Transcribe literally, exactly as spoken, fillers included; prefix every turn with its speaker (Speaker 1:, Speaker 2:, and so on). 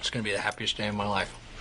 Speaker 1: It's going to be the happiest day of my life.